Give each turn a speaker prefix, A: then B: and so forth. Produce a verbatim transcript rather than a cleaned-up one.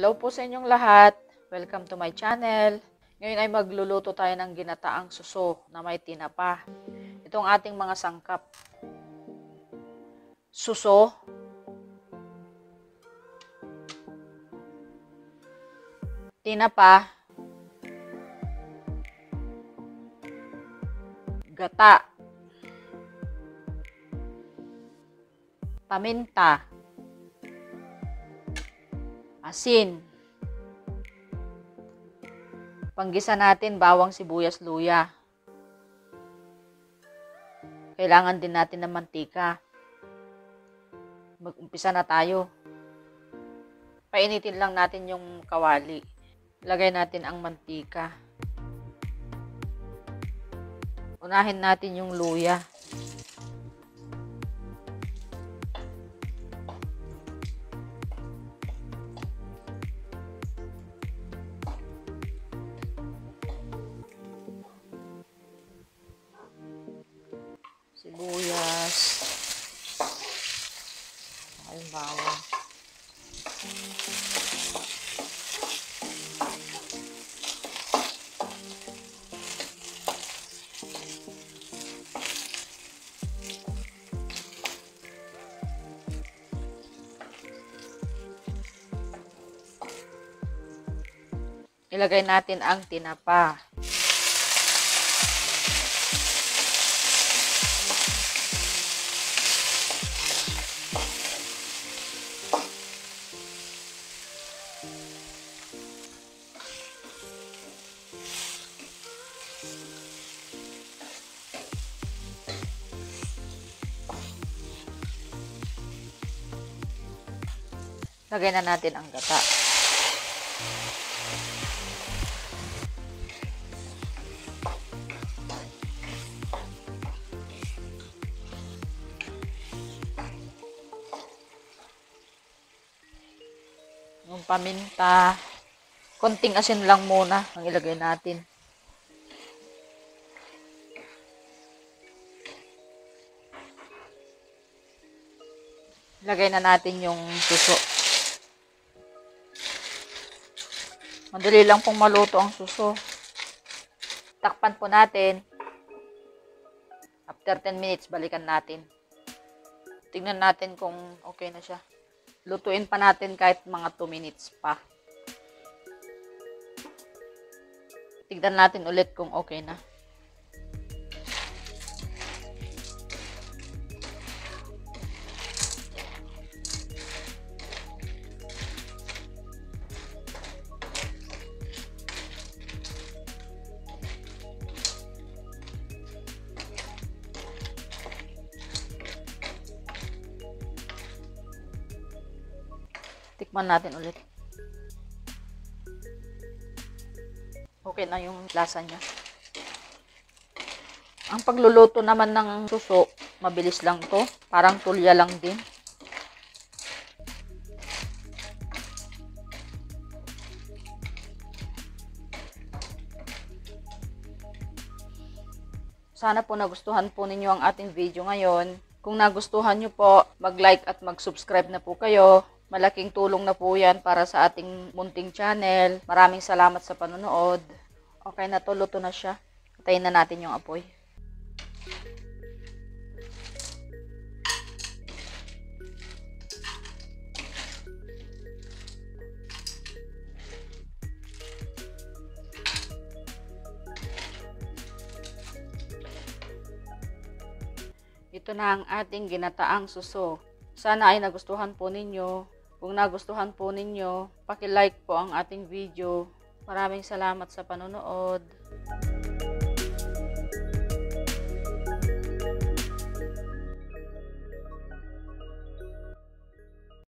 A: Hello po sa inyong lahat. Welcome to my channel. Ngayon ay magluluto tayo ng ginataang suso na may tinapa. Ito ang ating mga sangkap. Suso, tinapa, gata, paminta, asin, panggisa natin bawang, sibuyas, luya. Kailangan din natin ng mantika. Mag-umpisa na tayo. Painitin lang natin yung kawali. Lagay natin ang mantika. Unahin natin yung luya. Sibuyas. Ay, bawang. Ilagay natin ang tinapa. Lagay na natin ang gata. Yung paminta, konting asin lang muna ang ilagay natin. Lagay na natin yung suso. Madali lang pong maluto ang suso. Takpan po natin. After ten minutes, balikan natin. Tingnan natin kung okay na siya. Lutuin pa natin kahit mga two minutes pa. Tignan natin ulit kung okay na. Tikman natin ulit. Okay na yung lasa niya. Ang pagluluto naman ng suso, mabilis lang to. Parang tulya lang din. Sana po nagustuhan po ninyo ang ating video ngayon. Kung nagustuhan nyo po, mag-like at mag-subscribe na po kayo. Malaking tulong na po yan para sa ating munting channel. Maraming salamat sa panonood. Okay na to, luto na siya. Patayin na natin yung apoy. Ito na ang ating ginataang suso. Sana ay nagustuhan po ninyo. Kung nagustuhan po ninyo, paki-like po ang ating video. Maraming salamat sa panonood.